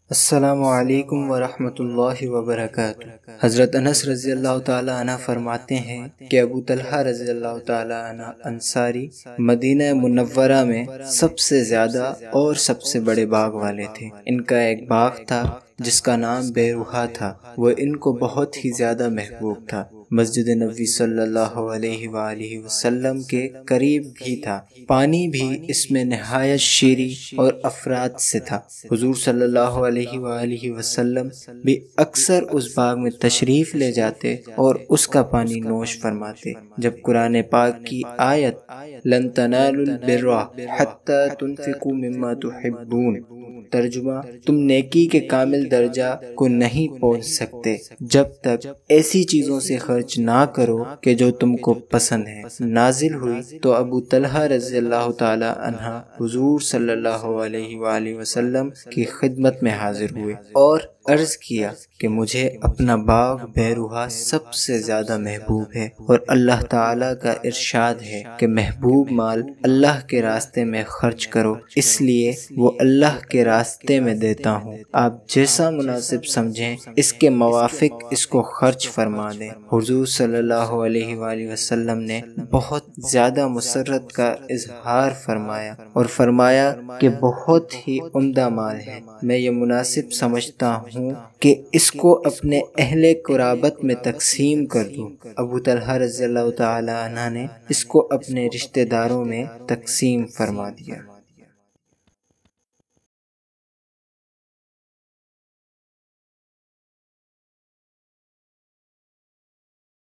السلام علیکم ورحمۃ اللہ وبرکاتہ۔ حضرت انس رضی اللہ تعالی عنہ فرماتے ہیں کہ ابو طلحہ رضی اللہ تعالی عنہ انصاری مدینہ منورہ میں سب سے زیادہ اور سب سے بڑے باغ والے تھے۔ ان کا ایک باغ تھا جس کا نام بیروحا تھا، وہ ان کو بہت ہی زیادہ محبوب تھا، مسجد نبوی صلی اللہ علیہ وآلہ وسلم کے قریب بھی تھا، پانی بھی اس میں نہایت شیریں اور افراد سے تھا۔ حضور صلی اللہ علیہ وآلہ وسلم بھی اکثر اس باغ میں تشریف لے جاتے اور اس کا پانی نوش فرماتے۔ جب قرآن پاک کی آیت لن تنالوا البر حتی تنفقوا مما تحبون، ترجمہ تم نیکی کے کامل درجہ کو نہیں پہنچ سکتے جب تک ایسی چیزوں سے خرچ نہ کرو کہ جو تم کو پسند ہے، نازل ہوئی تو ابو طلحہ رضی اللہ تعالی عنہ حضور صلی اللہ علیہ وآلہ وسلم کی خدمت میں حاضر ہوئے اور عرض کیا کہ مجھے اپنا باغ بیروحا سب سے زیادہ محبوب ہے، اور اللہ تعالیٰ کا ارشاد ہے کہ محبوب مال اللہ کے راستے میں خرچ کرو، اس لیے وہ اللہ کے راستے میں دیتا ہوں، آپ جیسا مناسب سمجھیں اس کے موافق اس کو خرچ فرما دیں۔ حضور صلی اللہ علیہ وآلہ وسلم نے بہت زیادہ مسرت کا اظہار فرمایا اور فرمایا کہ بہت ہی عمدہ مال ہے، میں یہ مناسب سمجھتا ہوں کہ اس کو اپنے اہل قرابت میں تقسیم کر دوں۔ ابو طلحہ رضی اللہ تعالی عنہ نے اس کو اپنے رشتہ داروں میں تقسیم فرما دیا۔